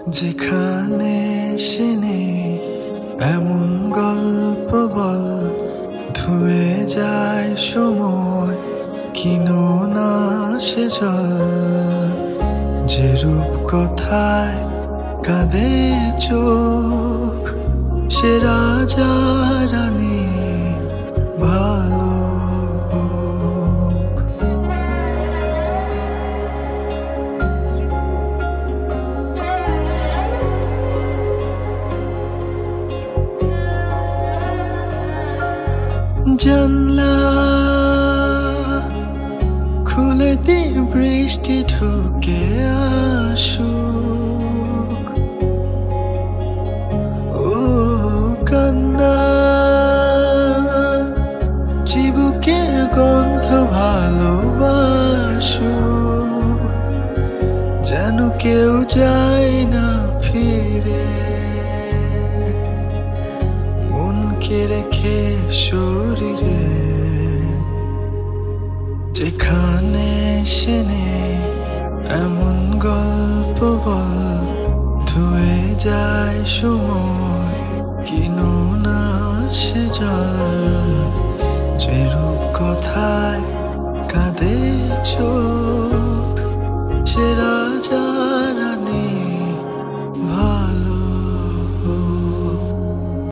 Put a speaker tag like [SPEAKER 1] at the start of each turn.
[SPEAKER 1] যেখানে সে নেই এমন গল্প বল, ধুয়ে যায় সময় কিনো না সে জল। যে রূপ কথায় কাঁদে চোখ, সে রাজা রানী ভালো। জানলা খুলে দিয়ে বৃষ্টি ঢুকে আসুক, ও কান্না চিবুকের গন্ধ ভালোবাসুক, যেন কেউ যায় না ফিরে, মনকে রেখে শরীরে। যেখানে সে নেই এমন গল্প বল, ধুয়ে যায় সময় কিনো না সে জল। যে রূপ কথায় কাঁদে চোখ, সে রাজা